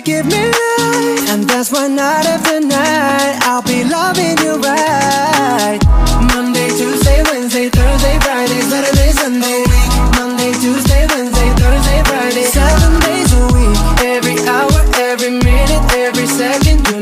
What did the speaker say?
give me life, and that's why night after night I'll be loving you right. Monday, Tuesday, Wednesday, Thursday, Friday, Saturday, Sunday. Monday, Tuesday, Wednesday, Thursday, Friday, 7 days a week. Every hour, every minute, every second.